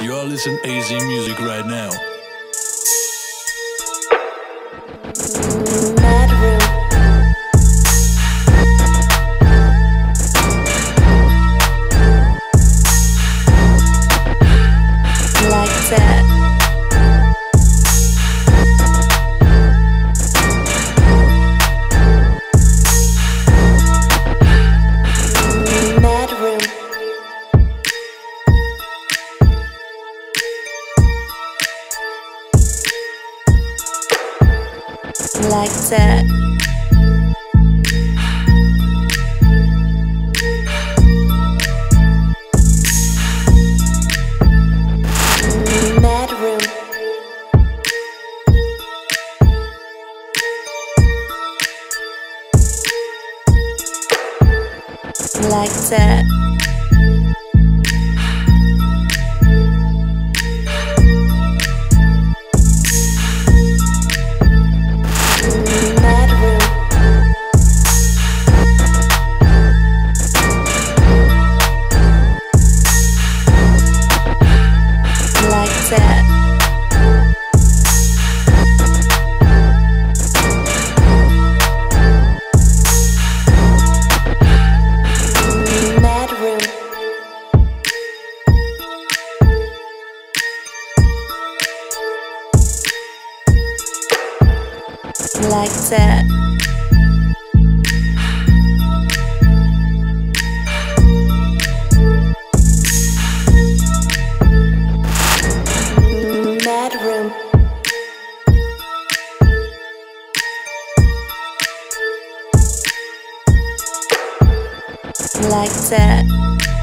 You are listening to AZ Music right now. Mad Room. Like that. Mad Room. Like that. Mad Room. Like that. Mad Room. Like that. Mad Room. Like that. Mad Room. Like that.